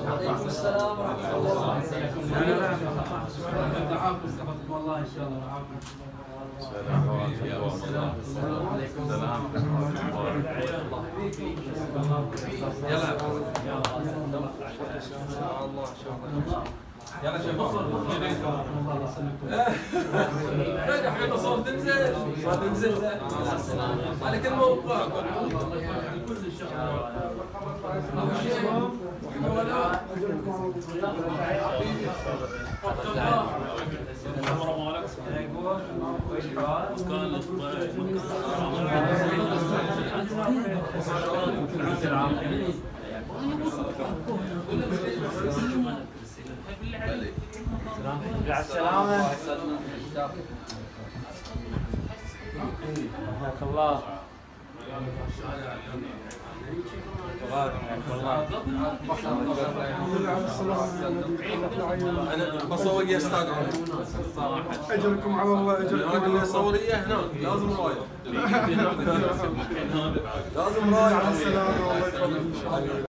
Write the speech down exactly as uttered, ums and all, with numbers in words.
وعليكم السلام ورحمة الله. استغفر الله ان شاء الله. السلام عليكم. السلام يلا الله ان شاء الله. يلا شباب فين حقيقة صوت تنزل صوت تنزل على كل موقع كل الشغل ابو شيخ ولا مع السلامة. حياك الله. انا بصور يا استاذ اجركم على الله. اجركم اللي اصور اياه هناك لازم رايه لازم رايه. على السلامة والله يفضل ان شاء الله.